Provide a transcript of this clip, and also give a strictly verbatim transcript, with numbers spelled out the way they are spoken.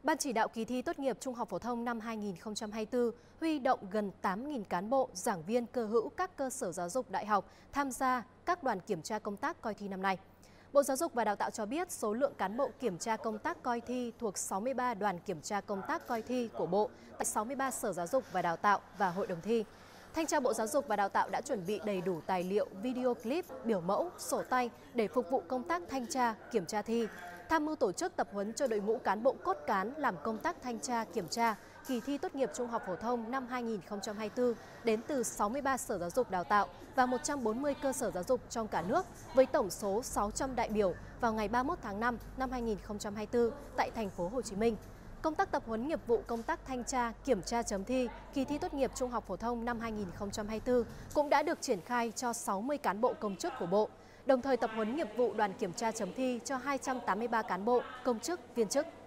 Ban chỉ đạo kỳ thi tốt nghiệp trung học phổ thông năm hai nghìn không trăm hai mươi tư huy động gần tám nghìn cán bộ, giảng viên cơ hữu các cơ sở giáo dục đại học tham gia các đoàn kiểm tra công tác coi thi năm nay. Bộ Giáo dục và Đào tạo cho biết số lượng cán bộ kiểm tra công tác coi thi thuộc sáu mươi ba đoàn kiểm tra công tác coi thi của Bộ tại sáu mươi ba sở giáo dục và đào tạo và hội đồng thi. Thanh tra Bộ Giáo dục và Đào tạo đã chuẩn bị đầy đủ tài liệu, video clip, biểu mẫu, sổ tay để phục vụ công tác thanh tra, kiểm tra thi, tham mưu tổ chức tập huấn cho đội ngũ cán bộ cốt cán làm công tác thanh tra, kiểm tra kỳ thi tốt nghiệp trung học phổ thông năm hai nghìn không trăm hai mươi tư đến từ sáu mươi ba sở giáo dục đào tạo và một trăm bốn mươi cơ sở giáo dục trong cả nước với tổng số sáu trăm đại biểu vào ngày ba mươi mốt tháng năm năm hai nghìn không trăm hai mươi tư tại thành phố Hồ Chí Minh. Công tác tập huấn nghiệp vụ công tác thanh tra, kiểm tra chấm thi kỳ thi tốt nghiệp trung học phổ thông năm hai nghìn không trăm hai mươi tư cũng đã được triển khai cho sáu mươi cán bộ công chức của Bộ, đồng thời tập huấn nghiệp vụ đoàn kiểm tra chấm thi cho hai trăm tám mươi ba cán bộ, công chức, viên chức.